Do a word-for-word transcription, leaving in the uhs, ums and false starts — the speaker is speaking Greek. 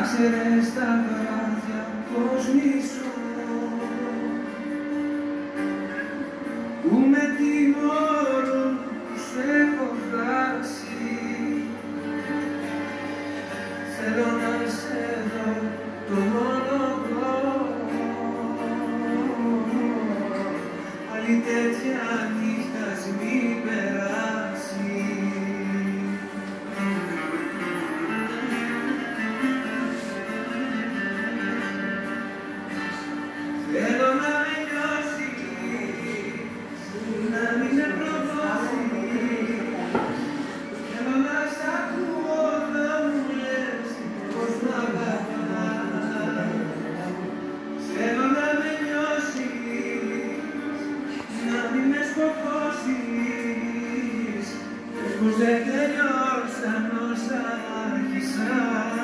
ξέρες τα βράδια πως μισώ, που με τιμωρούν που σε έχω χάσει. Θέλω να σε δω το μόνο άλλη τέτοια νύχτα ας μην περάσει. Θέλω να με νιώσεις, να μην με προδώσεις. Θέλω να σ' ακούω να μου λες πως μ' αγαπάς. Θέλω να με νιώσεις, να μην με σκοτώσεις, πως δεν τελειώσαν όσα άρχισαν.